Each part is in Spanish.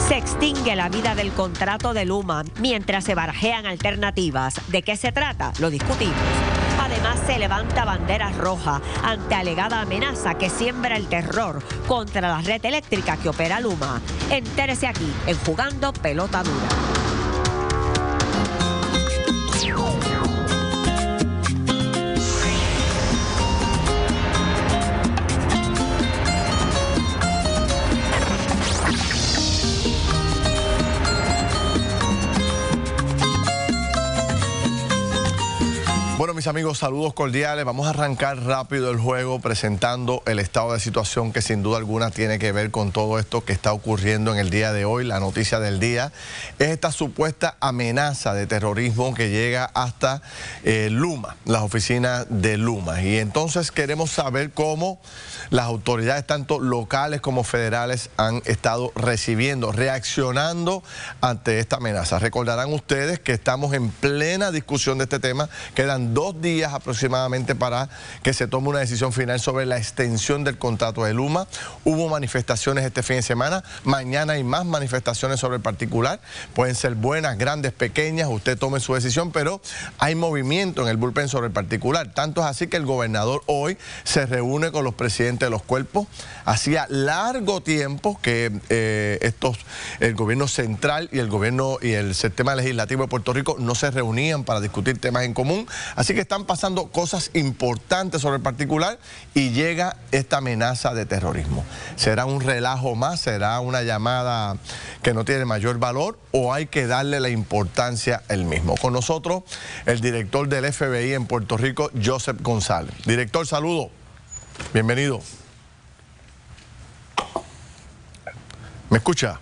Se extingue la vida del contrato de Luma mientras se barajean alternativas. ¿De qué se trata? Lo discutimos. Además, se levanta bandera roja ante alegada amenaza que siembra el terror contra la red eléctrica que opera Luma. Entérese aquí en Jugando Pelota Dura. Bueno, mis amigos, saludos cordiales. Vamos a arrancar rápido el juego presentando el estado de situación que sin duda alguna tiene que ver con todo esto que está ocurriendo en el día de hoy. La noticia del día es esta supuesta amenaza de terrorismo que llega hasta Luma, las oficinas de Luma. Y entonces queremos saber cómo las autoridades, tanto locales como federales, han estado reaccionando ante esta amenaza. Recordarán ustedes que estamos en plena discusión de este tema. Quedan 2 días aproximadamente para que se tome una decisión final sobre la extensión del contrato de Luma. Hubo manifestaciones este fin de semana. Mañana hay más manifestaciones sobre el particular. Pueden ser buenas, grandes, pequeñas. Usted tome su decisión, pero hay movimiento en el bullpen sobre el particular. Tanto es así que el gobernador hoy se reúne con los presidentes de los cuerpos. Hacía largo tiempo que el gobierno central y el gobierno y el sistema legislativo de Puerto Rico no se reunían para discutir temas en común. Así que están pasando cosas importantes sobre el particular y llega esta amenaza de terrorismo. ¿Será un relajo más? ¿Será una llamada que no tiene mayor valor? ¿O hay que darle la importancia el mismo? Con nosotros, el director del FBI en Puerto Rico, Joseph González. Director, saludo. Bienvenido. ¿Me escucha?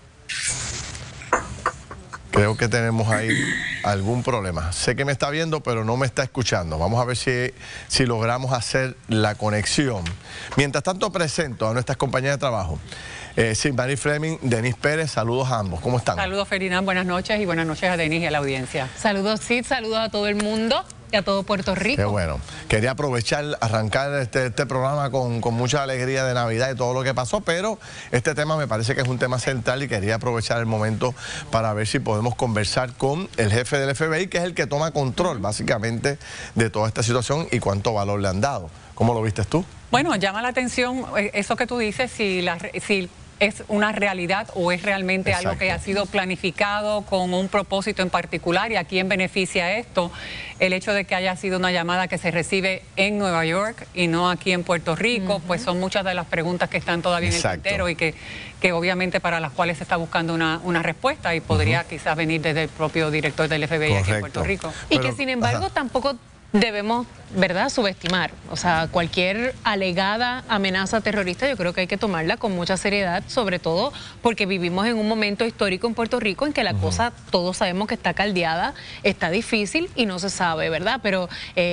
Creo que tenemos ahí algún problema. Sé que me está viendo, pero no me está escuchando. Vamos a ver si logramos hacer la conexión. Mientras tanto, presento a nuestras compañeras de trabajo. Silmarie Fleming, Denis Pérez, saludos a ambos. ¿Cómo están? Saludos, Ferdinand, buenas noches y buenas noches a Denis y a la audiencia. Saludos, Sid, saludos a todo el mundo y a todo Puerto Rico. Qué bueno. Quería aprovechar, arrancar este programa con mucha alegría de Navidad y todo lo que pasó, pero este tema me parece que es un tema central y quería aprovechar el momento para ver si podemos conversar con el jefe del FBI, que es el que toma control, básicamente, de toda esta situación y cuánto valor le han dado. ¿Cómo lo viste tú? Bueno, llama la atención eso que tú dices, si es una realidad o es realmente Exacto. algo que ha sido planificado con un propósito en particular y a quién beneficia esto. El hecho de que haya sido una llamada que se recibe en Nueva York y no aquí en Puerto Rico, pues son muchas de las preguntas que están todavía en el tintero y que obviamente para las cuales se está buscando una respuesta y podría quizás venir desde el propio director del FBI. Correcto. Aquí en Puerto Rico. Y que sin embargo tampoco debemos, ¿verdad?, subestimar. O sea, cualquier alegada amenaza terrorista yo creo que hay que tomarla con mucha seriedad, sobre todo porque vivimos en un momento histórico en Puerto Rico en que la cosa, todos sabemos que está caldeada, está difícil y no se sabe, ¿verdad? Pero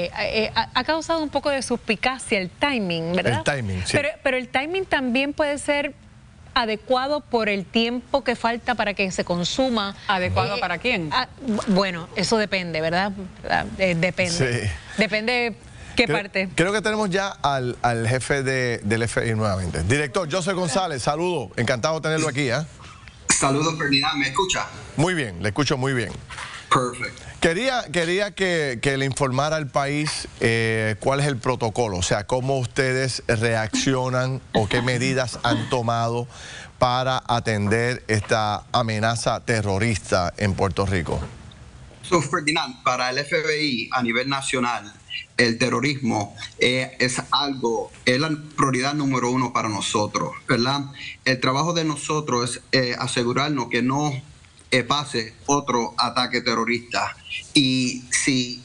ha causado un poco de suspicacia el timing, ¿verdad? El timing, sí. Pero el timing también puede ser adecuado por el tiempo que falta para que se consuma. ¿Adecuado para quién? Bueno, eso depende, ¿verdad? Depende. Sí. Depende qué parte. Creo que tenemos ya al jefe del FBI nuevamente. Director Joseph González, saludo. Encantado de tenerlo aquí. Saludos, Ferdinand. ¿Me escucha? Muy bien, le escucho muy bien. Perfecto. Quería que le informara al país cuál es el protocolo, o sea, cómo ustedes reaccionan o qué medidas han tomado para atender esta amenaza terrorista en Puerto Rico. Ferdinand, para el FBI a nivel nacional, el terrorismo es la prioridad número 1 para nosotros, ¿verdad? El trabajo de nosotros es asegurarnos que no pase otro ataque terrorista. Y si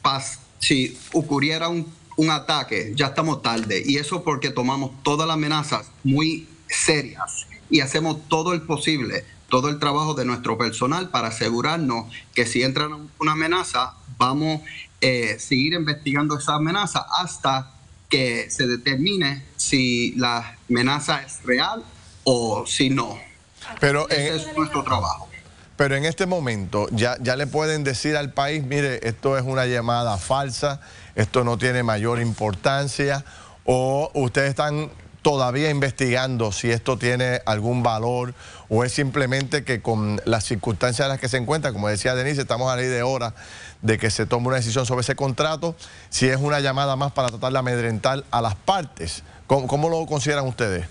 ocurriera un ataque, ya estamos tarde. Y eso porque tomamos todas las amenazas muy serias y hacemos todo el posible, todo el trabajo de nuestro personal para asegurarnos que si entra una amenaza, vamos a seguir investigando esa amenaza hasta que se determine si la amenaza es real o si no. Pero ese es nuestro trabajo. Pero en este momento ya le pueden decir al país, mire, esto es una llamada falsa, esto no tiene mayor importancia, o ustedes están todavía investigando si esto tiene algún valor o es simplemente que con las circunstancias en las que se encuentra, como decía Denise, estamos a ley de horas de que se tome una decisión sobre ese contrato, si es una llamada más para tratar de amedrentar a las partes? ¿Cómo lo consideran ustedes?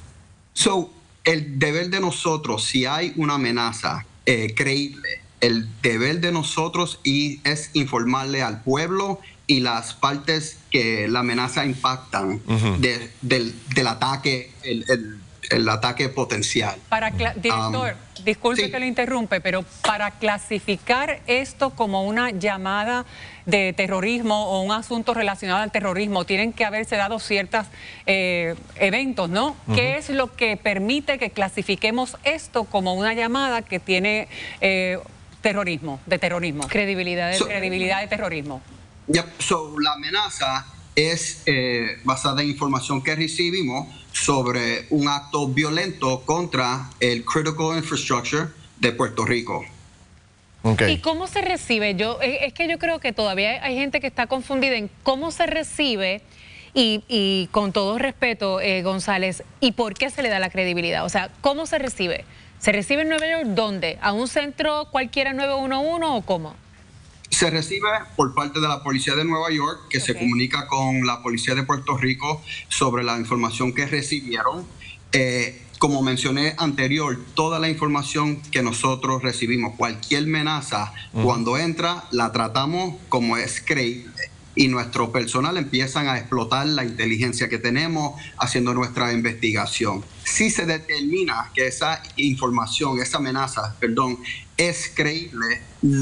El deber de nosotros, si hay una amenaza creíble, el deber de nosotros es informarle al pueblo y las partes que la amenaza impactan del ataque, el ataque potencial. Director, disculpe sí. que lo interrumpe, pero para clasificar esto como una llamada de terrorismo o un asunto relacionado al terrorismo, tienen que haberse dado ciertos eventos, ¿no? ¿Qué es lo que permite que clasifiquemos esto como una llamada que tiene terrorismo? Credibilidad de terrorismo. La amenaza es basada en información que recibimos sobre un acto violento contra el critical infrastructure de Puerto Rico. ¿Y cómo se recibe? Es que yo creo que todavía hay gente que está confundida en cómo se recibe y con todo respeto, González, ¿y por qué se le da la credibilidad? O sea, ¿cómo se recibe? ¿Se recibe en Nueva York? ¿Dónde? ¿A un centro cualquiera 911 o cómo? Se recibe por parte de la Policía de Nueva York, que se comunica con la Policía de Puerto Rico sobre la información que recibieron. Como mencioné anterior, toda la información que nosotros recibimos, cualquier amenaza, cuando entra, la tratamos como es creíble. Y nuestro personal empiezan a explotar la inteligencia que tenemos haciendo nuestra investigación. Si se determina que esa información, esa amenaza, es creíble,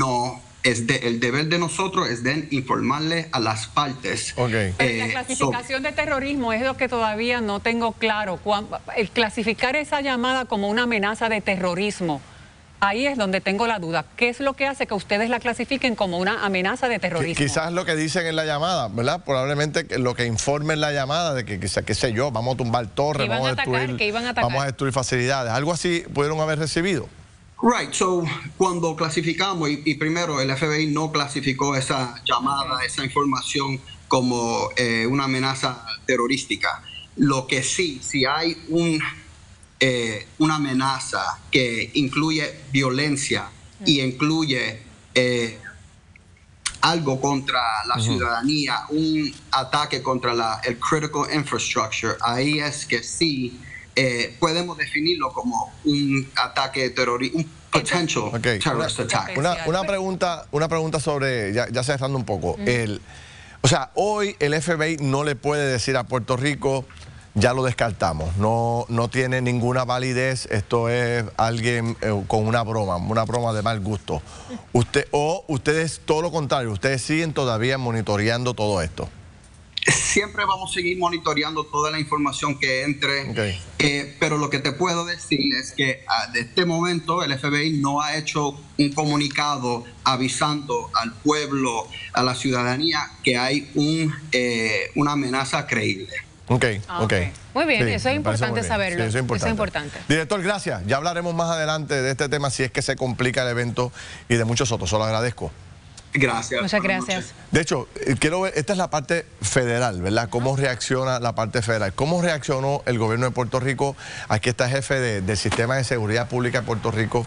el deber de nosotros es de informarle a las partes. La clasificación de terrorismo es lo que todavía no tengo claro. El clasificar esa llamada como una amenaza de terrorismo, ahí es donde tengo la duda. ¿Qué es lo que hace que ustedes la clasifiquen como una amenaza de terrorismo? Quizás lo que dicen en la llamada, ¿verdad? Probablemente lo que informe en la llamada de que, qué sé yo, vamos a tumbar torres, vamos a destruir facilidades. ¿Algo así pudieron haber recibido? Right, cuando clasificamos, y primero el FBI no clasificó esa llamada, esa información como una amenaza terrorística. Lo que sí, si hay una amenaza que incluye violencia y incluye algo contra la ciudadanía, un ataque contra el critical infrastructure, ahí es que sí podemos definirlo como un ataque terrorista, un potential terrorist attack. Una pregunta sobre, ya cerrando un poco, o sea, hoy el FBI no le puede decir a Puerto Rico, ya lo descartamos, no tiene ninguna validez, esto es alguien con una broma de mal gusto. Ustedes, todo lo contrario, ustedes siguen todavía monitoreando todo esto. Siempre vamos a seguir monitoreando toda la información que entre, pero lo que te puedo decir es que de este momento el FBI no ha hecho un comunicado avisando al pueblo, a la ciudadanía, que hay una amenaza creíble. Muy bien, sí, eso es importante saberlo. Sí, eso es importante. Director, gracias. Ya hablaremos más adelante de este tema si es que se complica el evento y de muchos otros. Se lo agradezco. Gracias. Muchas gracias. De hecho, quiero ver, esta es la parte federal, ¿verdad? ¿Cómo reacciona la parte federal? ¿Cómo reaccionó el gobierno de Puerto Rico? Aquí está el jefe del Sistema de Seguridad Pública de Puerto Rico,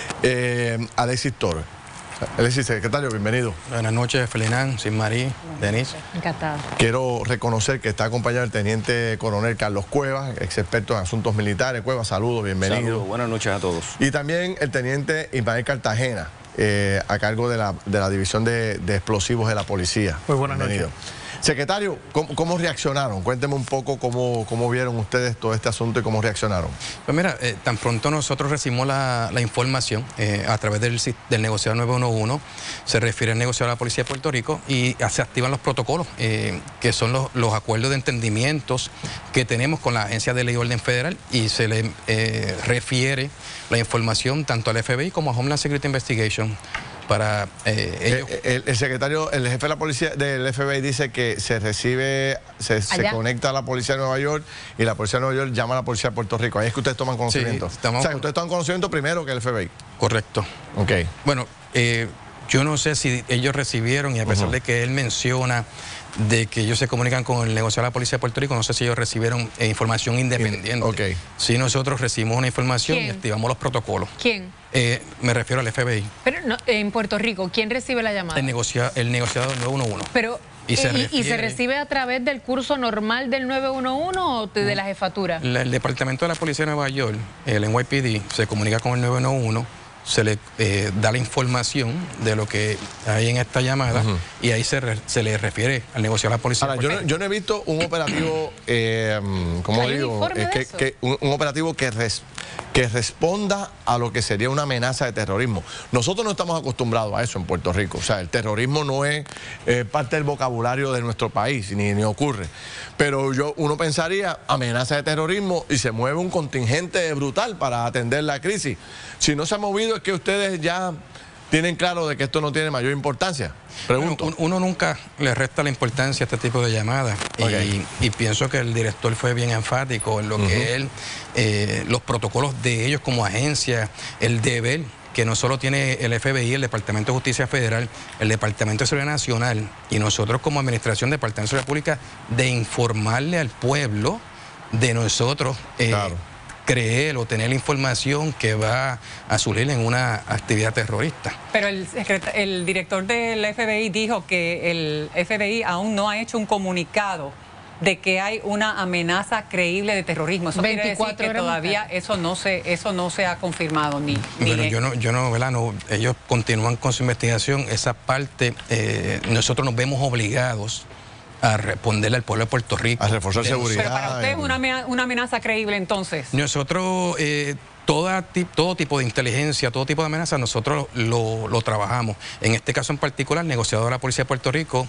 Alexis Toro. Alexis, secretario, bienvenido. Buenas noches, Felinán, Sinmarí, Denise. Encantada. Quiero reconocer que está acompañado el teniente coronel Carlos Cuevas, ex experto en asuntos militares. Cuevas, saludos, bienvenido. Saludos, buenas noches a todos. Y también el teniente Ismael Cartagena, a cargo de la División de Explosivos de la Policía. Muy buenas noches. Secretario, ¿cómo reaccionaron? Cuénteme un poco cómo vieron ustedes todo este asunto y cómo reaccionaron. Pues mira, tan pronto nosotros recibimos la información a través del negociado 911, se refiere al negociado de la Policía de Puerto Rico y se activan los protocolos, que son los acuerdos de entendimientos que tenemos con la Agencia de Ley y Orden Federal, y se le refiere la información tanto al FBI como a Homeland Security Investigation. Para ellos. El secretario, el jefe de la policía del FBI dice que se conecta a la policía de Nueva York y la policía de Nueva York llama a la policía de Puerto Rico. Ahí es que ustedes toman conocimiento. Sí, o sea, que ustedes toman conocimiento primero que el FBI. Correcto. Ok. Bueno, Yo no sé si ellos recibieron, y a pesar de que él menciona de que ellos se comunican con el negociado de la Policía de Puerto Rico, no sé si ellos recibieron información independiente. Okay. Si nosotros recibimos una información y activamos los protocolos. ¿Quién? Me refiero al FBI. Pero no, en Puerto Rico, ¿quién recibe la llamada? El negociado del 911. Pero, ¿Y se recibe a través del curso normal del 911 o de la jefatura? El Departamento de la Policía de Nueva York, el NYPD, se comunica con el 911, se le da la información de lo que hay en esta llamada y ahí se le refiere al negociado de la Policía. Ahora, yo no he visto un operativo, ¿cómo digo? Un operativo que responda a lo que sería una amenaza de terrorismo. Nosotros no estamos acostumbrados a eso en Puerto Rico. O sea, el terrorismo no es parte del vocabulario de nuestro país, ni ocurre. Pero uno pensaría amenaza de terrorismo y se mueve un contingente brutal para atender la crisis. Si no se ha movido es que ustedes ya tienen claro de que esto no tiene mayor importancia. Pregunto. Uno nunca le resta la importancia a este tipo de llamadas. Y pienso que el director fue bien enfático en lo que él, los protocolos de ellos como agencia, el deber que no solo tiene el FBI, el Departamento de Justicia Federal, el Departamento de Seguridad Nacional y nosotros como Administración del Departamento de Seguridad Pública, de informarle al pueblo de nosotros creer o tener la información que va a surgir en una actividad terrorista. Pero el director del FBI dijo que el FBI aún no ha hecho un comunicado de que hay una amenaza creíble de terrorismo. Eso quiere decir que todavía eso no se ha confirmado Bueno, ellos continúan con su investigación. Esa parte nosotros nos vemos obligados a responderle al pueblo de Puerto Rico. A reforzar seguridad. Pero para usted es una amenaza creíble entonces. Nosotros todo tipo de inteligencia, todo tipo de amenaza, nosotros lo trabajamos. En este caso en particular, el negociador de la Policía de Puerto Rico,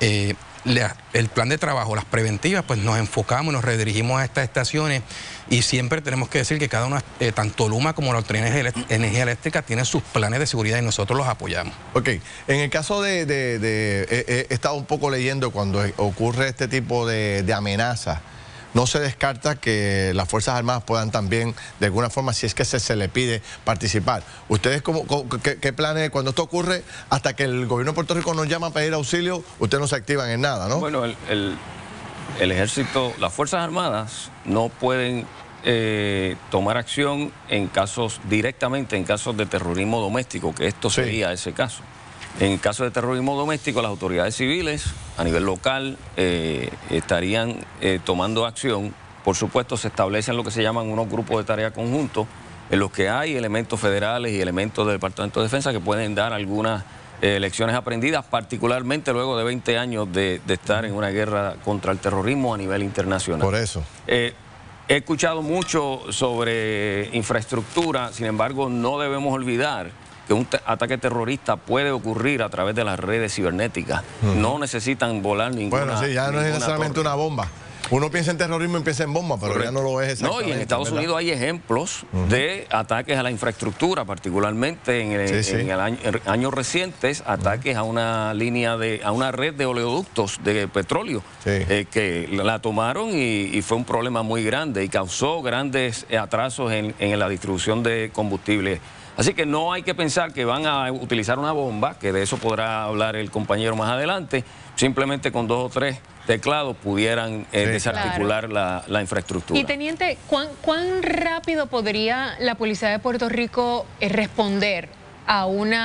el plan de trabajo, las preventivas, pues nos enfocamos, nos redirigimos a estas estaciones y siempre tenemos que decir que cada una, tanto Luma como la Autoridad de Energía Eléctrica, tienen sus planes de seguridad y nosotros los apoyamos. Ok, en el caso he estado un poco leyendo cuando ocurre este tipo de amenazas. No se descarta que las Fuerzas Armadas puedan también, de alguna forma, si es que se le pide participar. ¿Ustedes qué planes, cuando esto ocurre, hasta que el gobierno de Puerto Rico nos llama a pedir auxilio, ustedes no se activan en nada, ¿no? Bueno, el ejército, las Fuerzas Armadas no pueden tomar acción directamente en casos de terrorismo doméstico, que esto sería ese caso. En caso de terrorismo doméstico, las autoridades civiles a nivel local estarían tomando acción. Por supuesto, se establecen lo que se llaman unos grupos de tarea conjuntos, en los que hay elementos federales y elementos del Departamento de Defensa que pueden dar algunas lecciones aprendidas, particularmente luego de 20 años de estar en una guerra contra el terrorismo a nivel internacional. Por eso. He escuchado mucho sobre infraestructura, sin embargo, no debemos olvidar que un ataque terrorista puede ocurrir a través de las redes cibernéticas. No necesitan volar ninguna. Bueno, sí, ya no es necesariamente una bomba. Uno piensa en terrorismo y piensa en bomba, pero ya no lo es exactamente. No, y en Estados Unidos hay ejemplos de ataques a la infraestructura, particularmente en años recientes, ataques a una a una red de oleoductos de petróleo, que la tomaron y fue un problema muy grande y causó grandes atrasos en la distribución de combustible. Así que no hay que pensar que van a utilizar una bomba, que de eso podrá hablar el compañero más adelante. Simplemente con 2 o 3 teclados pudieran desarticular la infraestructura. Y teniente, ¿cuán rápido podría la Policía de Puerto Rico responder a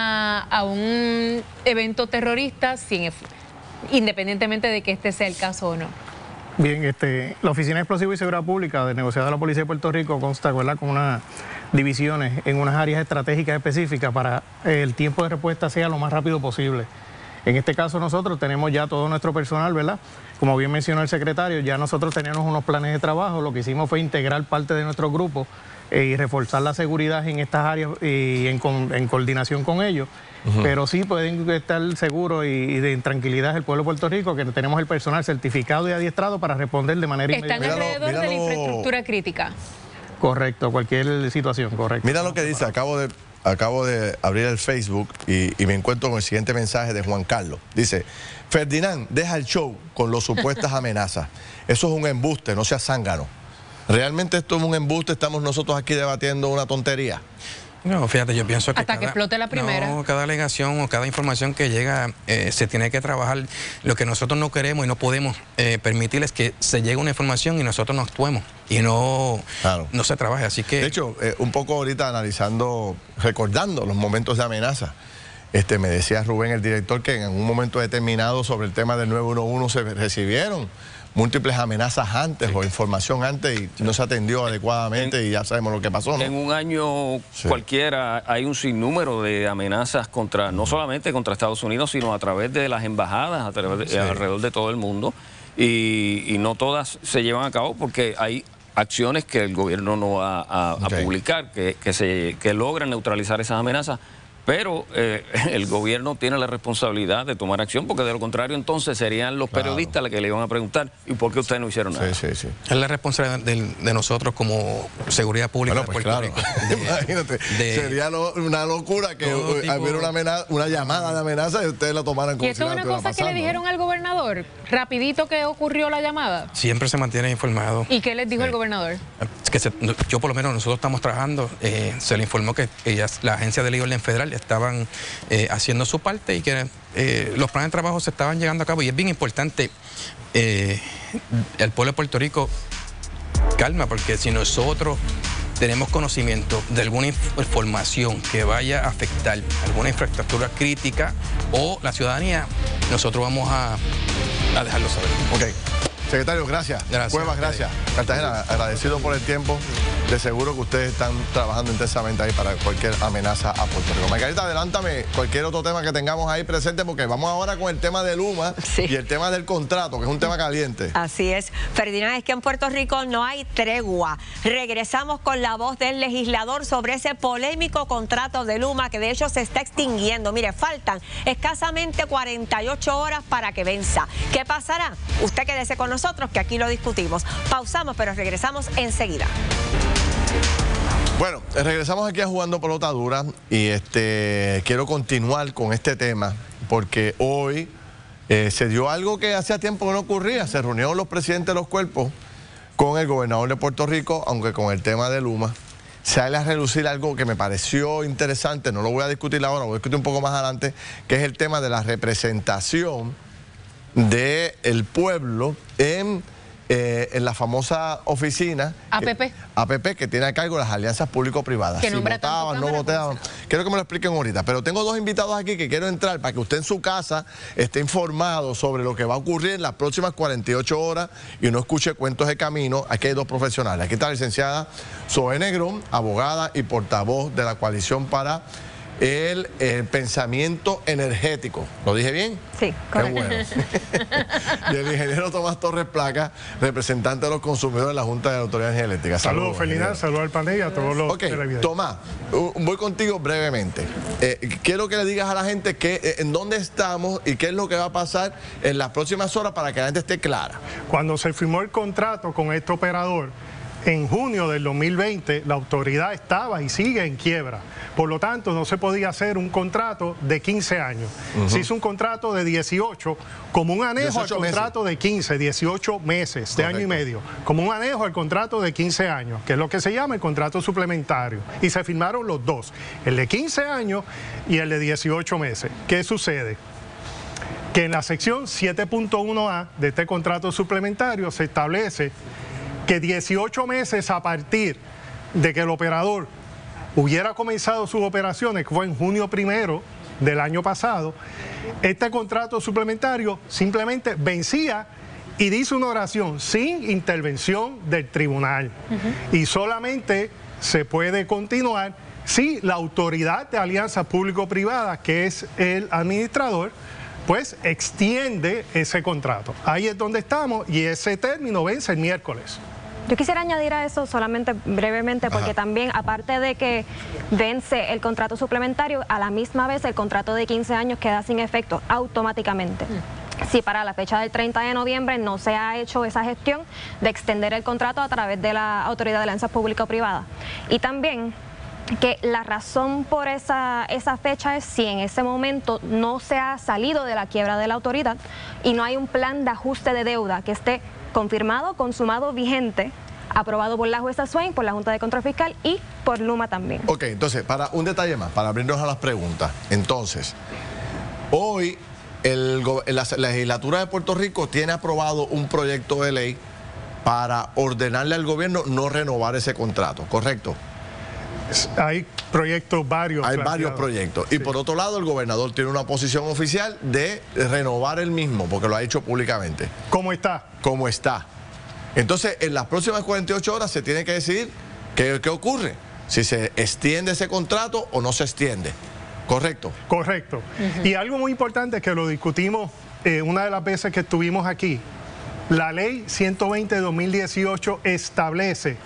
un evento terrorista independientemente de que este sea el caso o no? Bien, la Oficina de Explosivos y Seguridad Pública del negociado de la Policía de Puerto Rico consta, ¿verdad?, con unas divisiones en unas áreas estratégicas específicas para el tiempo de respuesta sea lo más rápido posible. En este caso nosotros tenemos ya todo nuestro personal, ¿verdad? Como bien mencionó el secretario, ya nosotros teníamos unos planes de trabajo. Lo que hicimos fue integrar parte de nuestro grupo y reforzar la seguridad en estas áreas y en coordinación con ellos. Pero sí pueden estar seguros y en tranquilidad el pueblo de Puerto Rico, que tenemos el personal certificado y adiestrado para responder de manera inmediata. ¿Están alrededor de la infraestructura crítica? Correcto, cualquier situación, correcto. Mira lo que dice, acabo de abrir el Facebook y me encuentro con el siguiente mensaje de Juan Carlos. Dice, Ferdinand, deja el show con las supuestas amenazas. Eso es un embuste, no seas zángano. ¿Realmente esto es un embuste? ¿Estamos nosotros aquí debatiendo una tontería? No, fíjate, yo pienso que hasta que explote la primera. No, cada alegación o cada información que llega se tiene que trabajar. Lo que nosotros no queremos y no podemos permitir es que se llegue una información y nosotros no actuemos y no se trabaje. Así que... De hecho, un poco ahorita analizando, recordando los momentos de amenaza, me decía Rubén, el director, que en un momento determinado sobre el tema del 911 se recibieron múltiples amenazas antes o información antes y no se atendió adecuadamente y ya sabemos lo que pasó, ¿no? En un año cualquiera hay un sinnúmero de amenazas contra, no solamente contra Estados Unidos, sino a través de las embajadas, alrededor de todo el mundo, y no todas se llevan a cabo porque hay acciones que el gobierno no va a publicar, que logran neutralizar esas amenazas. Pero el gobierno tiene la responsabilidad de tomar acción, porque de lo contrario entonces serían los periodistas los que le iban a preguntar ¿y por qué ustedes no hicieron nada? Es la responsabilidad de nosotros como seguridad pública de Puerto Rico. Imagínate, sería una locura que hubiera una llamada de amenaza y ustedes la tomaran como si nada. ¿Y esto es una cosa que le dijeron al gobernador? Rapidito que ocurrió la llamada. Siempre se mantiene informado. ¿Y qué les dijo el gobernador? Yo por lo menos, nosotros estamos trabajando, se le informó que la agencia de ley y orden federal estaban haciendo su parte y que los planes de trabajo se estaban llevando a cabo. Y es bien importante el pueblo de Puerto Rico calma, porque si nosotros tenemos conocimiento de alguna información que vaya a afectar alguna infraestructura crítica o la ciudadanía, nosotros vamos a dejarlo saber. Ok. Secretario, gracias. Cuevas, gracias. Cartagena, agradecido por el tiempo. De seguro que ustedes están trabajando intensamente ahí para cualquier amenaza a Puerto Rico. Margarita, adelántame cualquier otro tema que tengamos ahí presente, porque vamos ahora con el tema de Luma y el tema del contrato, que es un tema caliente. Así es. Ferdinand, es que en Puerto Rico no hay tregua. Regresamos con la voz del legislador sobre ese polémico contrato de Luma, que de hecho se está extinguiendo. Mire, faltan escasamente 48 horas para que venza. ¿Qué pasará? Usted quédese con nosotros, que aquí lo discutimos. Pausamos, pero regresamos enseguida. Bueno, regresamos aquí a Jugando Pelota Dura y quiero continuar con este tema porque hoy se dio algo que hacía tiempo que no ocurría. Se reunieron los presidentes de los cuerpos con el gobernador de Puerto Rico, aunque con el tema de Luma sale a relucir algo que me pareció interesante. No lo voy a discutir ahora, lo voy a discutir un poco más adelante, que es el tema de la representación del pueblo en la famosa oficina APP, que tiene a cargo las alianzas público-privadas. Si votaban, no votaban. Quiero que me lo expliquen ahorita, pero tengo dos invitados aquí que quiero entrar para que usted en su casa esté informado sobre lo que va a ocurrir en las próximas 48 horas y no escuche cuentos de camino. Aquí hay dos profesionales. Aquí está la licenciada Zoe Negrón, abogada y portavoz de la Coalición para el pensamiento energético. ¿Lo dije bien? Sí, correcto. Qué bueno. Y el ingeniero Tomás Torres Placa, representante de los consumidores de la Junta de Autoridad Energética Eléctrica. Saludos, Ferdinand, saludos al panel y a todos los televidentes. Tomás, voy contigo brevemente. Quiero que le digas a la gente en dónde estamos y qué es lo que va a pasar en las próximas horas para que la gente esté clara. Cuando se firmó el contrato con este operador, en junio del 2020, la autoridad estaba y sigue en quiebra. Por lo tanto, no se podía hacer un contrato de 15 años. Se hizo un contrato de 18, como un anejo al contrato de 15, 18 meses, de año y medio. Como un anejo al contrato de 15 años, que es lo que se llama el contrato suplementario. Y se firmaron los dos, el de 15 años y el de 18 meses. ¿Qué sucede? Que en la sección 7.1A de este contrato suplementario se establece que 18 meses a partir de que el operador hubiera comenzado sus operaciones, que fue en junio 1 del año pasado, este contrato suplementario simplemente vencía y dice una oración sin intervención del tribunal. Y solamente se puede continuar si la autoridad de alianzas público-privadas, que es el administrador, pues extiende ese contrato. Ahí es donde estamos y ese término vence el miércoles. Yo quisiera añadir a eso solamente brevemente, porque también, aparte de que vence el contrato suplementario, a la misma vez el contrato de 15 años queda sin efecto automáticamente. Si para la fecha del 30 de noviembre no se ha hecho esa gestión de extender el contrato a través de la Autoridad de Alianzas Público-Privada. Y también que la razón por esa fecha es si en ese momento no se ha salido de la quiebra de la autoridad y no hay un plan de ajuste de deuda que esté confirmado, consumado, vigente aprobado por la jueza Swain, por la Junta de Control Fiscal y por Luma también. Ok, entonces, para un detalle más, para abrirnos a las preguntas. Entonces, hoy la legislatura de Puerto Rico tiene aprobado un proyecto de ley para ordenarle al gobierno no renovar ese contrato, ¿correcto? Hay proyectos varios. Hay varios proyectos. Y por otro lado, el gobernador tiene una posición oficial de renovar el mismo, porque lo ha hecho públicamente. ¿Cómo está? Como está. Entonces, en las próximas 48 horas se tiene que decidir qué ocurre. Si se extiende ese contrato o no se extiende. ¿Correcto? Correcto. Y algo muy importante que lo discutimos una de las veces que estuvimos aquí. La ley 120 de 2018 establece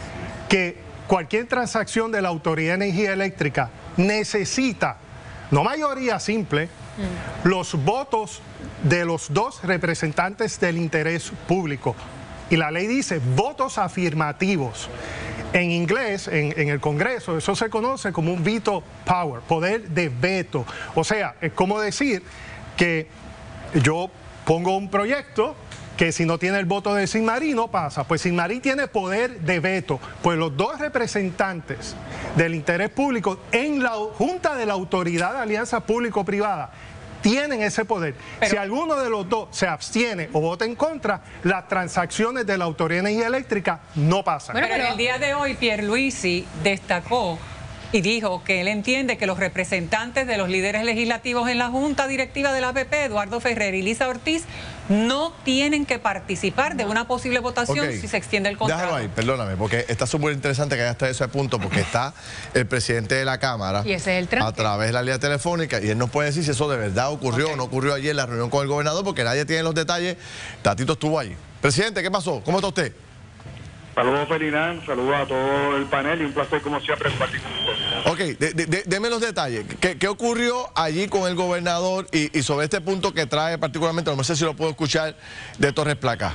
que cualquier transacción de la Autoridad de Energía Eléctrica necesita, no mayoría simple, los votos de los dos representantes del interés público. Y la ley dice votos afirmativos. En inglés, en el Congreso, eso se conoce como un veto power, poder de veto. O sea, es como decir que yo pongo un proyecto que si no tiene el voto de Sinmarí no pasa. Pues Sinmarí tiene poder de veto. Pues los dos representantes del interés público en la Junta de la Autoridad de Alianza Público-Privada tienen ese poder. Pero si alguno de los dos se abstiene o vota en contra, las transacciones de la Autoridad de Energía Eléctrica no pasan. Bueno, pero el día de hoy Pierluisi destacó y dijo que él entiende que los representantes de los líderes legislativos en la Junta Directiva de la APP, Eduardo Ferrer y Lisa Ortiz, no tienen que participar de una posible votación si se extiende el contrato. Déjalo ahí, perdóname, porque está súper interesante que haya hasta ese punto, porque está el presidente de la Cámara y ese es el a través de la línea telefónica, y él nos puede decir si eso de verdad ocurrió o no ocurrió ayer en la reunión con el gobernador, porque nadie tiene los detalles. Tatito estuvo ahí. Presidente, ¿qué pasó? ¿Cómo está usted? Saludos, Ferdinand, saludos a todo el panel y un placer como siempre compartir con ustedes. Ok, deme los detalles. ¿Qué ocurrió allí con el gobernador y sobre este punto que trae particularmente, no sé si lo puedo escuchar, de Torres Placa?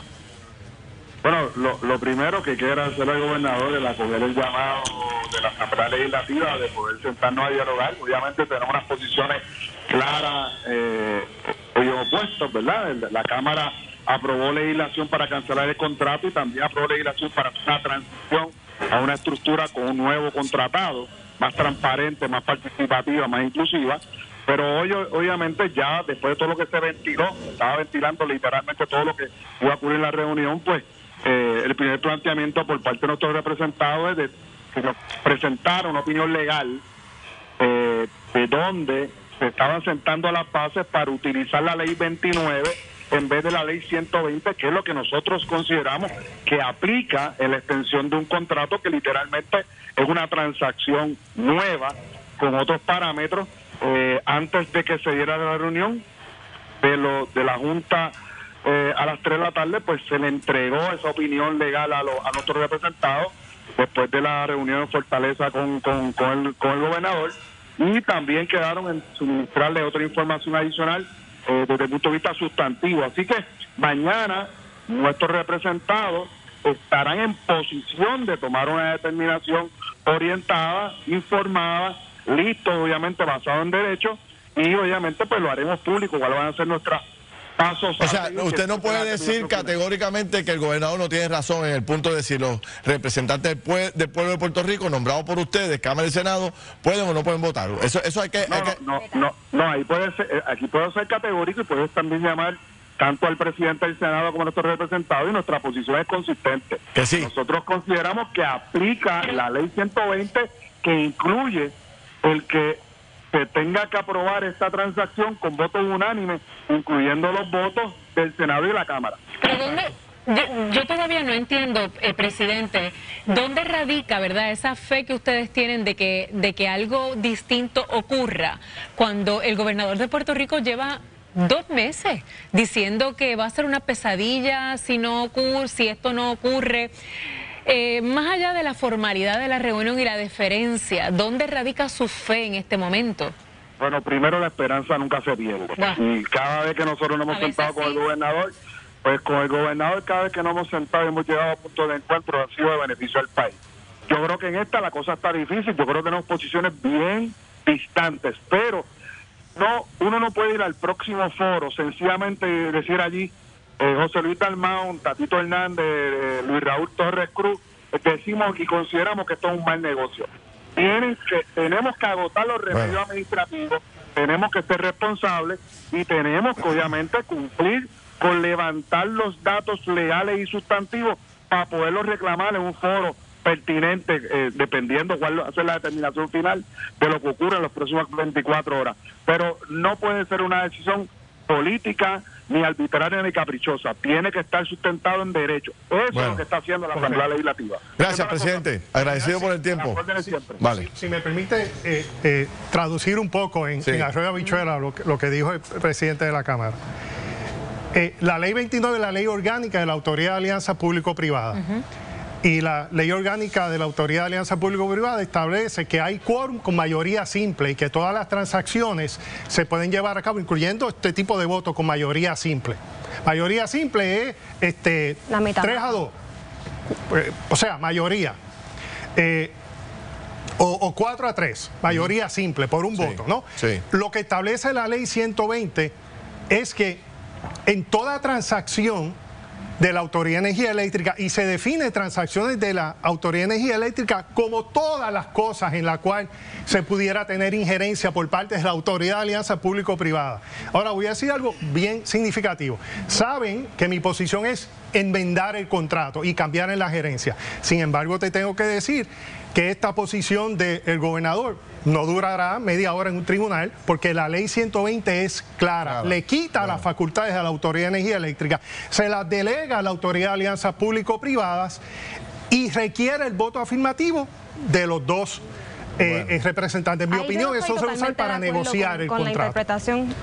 Bueno, lo primero que quiero hacer al gobernador es acoger el llamado de la Asamblea Legislativa de poder sentarnos a dialogar. Obviamente tenemos unas posiciones claras y opuestas, ¿verdad? La Cámara aprobó legislación para cancelar el contrato y también aprobó legislación para una transición a una estructura con un nuevo contratado, más transparente, más participativa, más inclusiva. Pero hoy, obviamente, ya después de todo lo que se ventiló, estaba ventilando literalmente todo lo que iba a ocurrir en la reunión, pues el primer planteamiento por parte de nuestros representados es de presentar una opinión legal de donde se estaban sentando las bases para utilizar la ley 29 en vez de la ley 120, que es lo que nosotros consideramos que aplica en la extensión de un contrato que literalmente es una transacción nueva con otros parámetros. Antes de que se diera la reunión de la Junta a las 3 de la tarde, pues se le entregó esa opinión legal a nuestros representados después de la reunión en Fortaleza con el gobernador, y también quedaron en suministrarle otra información adicional desde el punto de vista sustantivo. Así que mañana nuestros representados estarán en posición de tomar una determinación orientada, informada, listo, obviamente basado en derecho, y obviamente pues lo haremos público, cuáles van a ser nuestros pasos. O sea, usted no puede decir categóricamente que el gobernador no tiene razón en el punto de si los representantes del pueblo de Puerto Rico, nombrados por ustedes, Cámara y Senado, pueden o no pueden votar. Eso hay que... No, ahí puede ser, aquí puedo ser categórico y puedes también llamar tanto al presidente del Senado como a nuestros representados, y nuestra posición es consistente. Que sí. Nosotros consideramos que aplica la ley 120, que incluye el que se tenga que aprobar esta transacción con votos unánimes, incluyendo los votos del Senado y de la Cámara. Pero yo todavía no entiendo, presidente, ¿dónde radica, verdad, esa fe que ustedes tienen de que algo distinto ocurra cuando el gobernador de Puerto Rico lleva 2 meses diciendo que va a ser una pesadilla si esto no ocurre? Más allá de la formalidad de la reunión y la deferencia, ¿dónde radica su fe en este momento? Bueno, primero, la esperanza nunca se pierde. Y cada vez que nosotros nos hemos sentado con el gobernador, pues con el gobernador cada vez que nos hemos sentado y hemos llegado a punto de encuentro ha sido de beneficio al país. Yo creo que en esta la cosa está difícil, yo creo que tenemos posiciones bien distantes, pero uno no puede ir al próximo foro sencillamente decir allí José Luis Dalmau, Tatito Hernández, Luis Raúl Torres Cruz, decimos y consideramos que esto es un mal negocio. Tenemos que agotar los remedios administrativos, tenemos que ser responsables y tenemos que obviamente cumplir con levantar los datos legales y sustantivos para poderlos reclamar en un foro pertinente, dependiendo cuál va a ser la determinación final de lo que ocurre en las próximas 24 horas. Pero no puede ser una decisión política, ni arbitraria, ni caprichosa. Tiene que estar sustentado en derecho. Eso es lo que está haciendo la Asamblea Legislativa. Gracias, presidente. Agradecido por el tiempo. Vale. Si me permite traducir un poco en arroyo habichuela lo que dijo el presidente de la Cámara. La ley 29 es la ley orgánica de la Autoridad de Alianza Público-Privada. Y la ley orgánica de la Autoridad de Alianza Público-Privada establece que hay quórum con mayoría simple y que todas las transacciones se pueden llevar a cabo, incluyendo este tipo de voto con mayoría simple. Mayoría simple es 3-2, o sea, mayoría. O 4-3, mayoría simple por un voto, ¿no? Sí. Lo que establece la ley 120 es que en toda transacción de la Autoridad de Energía Eléctrica, y se define transacciones de la Autoridad de Energía Eléctrica como todas las cosas en las cuales se pudiera tener injerencia por parte de la Autoridad de Alianza Público-Privada. Ahora voy a decir algo bien significativo. Saben que mi posición es enmendar el contrato y cambiar en la gerencia. Sin embargo, te tengo que decir que esta posición del gobernador no durará media hora en un tribunal, porque la ley 120 es clara. Le quita las facultades a la Autoridad de Energía Eléctrica, se las delega a la Autoridad de Alianzas Público-Privadas y requiere el voto afirmativo de los dos representantes. En mi opinión, eso se va a usar para negociar el contrato. La interpretación,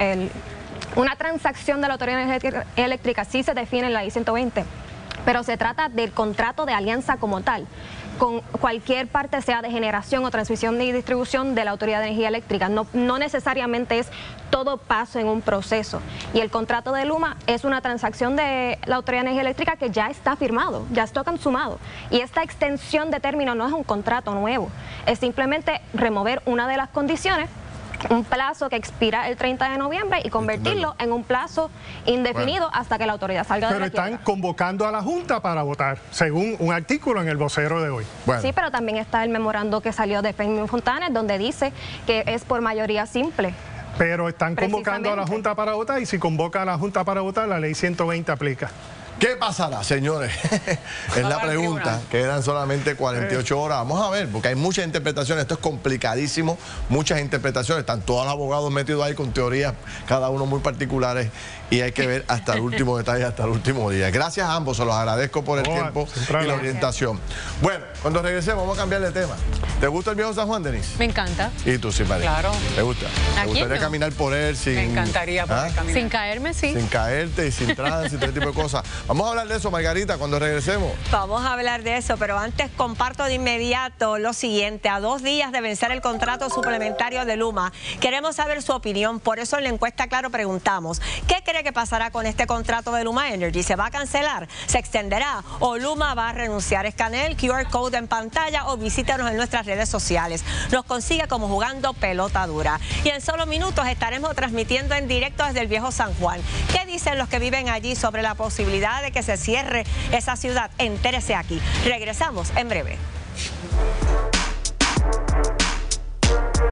una transacción de la Autoridad Eléctrica sí se define en la ley 120, pero se trata del contrato de alianza como tal, con cualquier parte, sea de generación o transmisión y distribución de la Autoridad de Energía Eléctrica. No necesariamente es todo paso en un proceso. Y el contrato de Luma es una transacción de la Autoridad de Energía Eléctrica que ya está firmado, ya está consumado. Y esta extensión de término no es un contrato nuevo, es simplemente remover una de las condiciones, un plazo que expira el 30 de noviembre y convertirlo en un plazo indefinido hasta que la autoridad salga de la quiebra. Pero están convocando a la Junta para votar, según un artículo en el vocero de hoy. Sí, pero también está el memorando que salió de Fermín Fontanes, donde dice que es por mayoría simple. Pero están convocando a la Junta para votar, y si convoca a la Junta para votar, la ley 120 aplica. ¿Qué pasará, señores? Es la pregunta. Quedan solamente 48 horas. Vamos a ver, porque hay muchas interpretaciones. Esto es complicadísimo. Muchas interpretaciones. Están todos los abogados metidos ahí con teorías, cada uno muy particulares. Y hay que ver hasta el último detalle, hasta el último día. Gracias a ambos. Se los agradezco por el tiempo y la orientación. Bueno, cuando regresemos vamos a cambiar de tema. ¿Te gusta el viejo San Juan, Denise? Me encanta. ¿Y tú, sí, María? Claro. ¿Te gusta? ¿Te gustaría caminar por él sin... Me encantaría poder caminar. Sin caerme, sí. Sin caerte y sin tránsito, ese tipo de cosas. Vamos a hablar de eso, Margarita, cuando regresemos. Vamos a hablar de eso, pero antes comparto de inmediato lo siguiente. A 2 días de vencer el contrato suplementario de Luma, queremos saber su opinión. Por eso en la encuesta Claro preguntamos, ¿qué cree que pasará con este contrato de Luma Energy? ¿Se va a cancelar? ¿Se extenderá? ¿O Luma va a renunciar? Escanee el QR code en pantalla o visítanos en nuestras redes sociales. Nos consigue como Jugando Pelota Dura. Y en solo minutos estaremos transmitiendo en directo desde el viejo San Juan. ¿Qué dicen los que viven allí sobre la posibilidad de que se cierre esa ciudad? Entérese aquí. Regresamos en breve.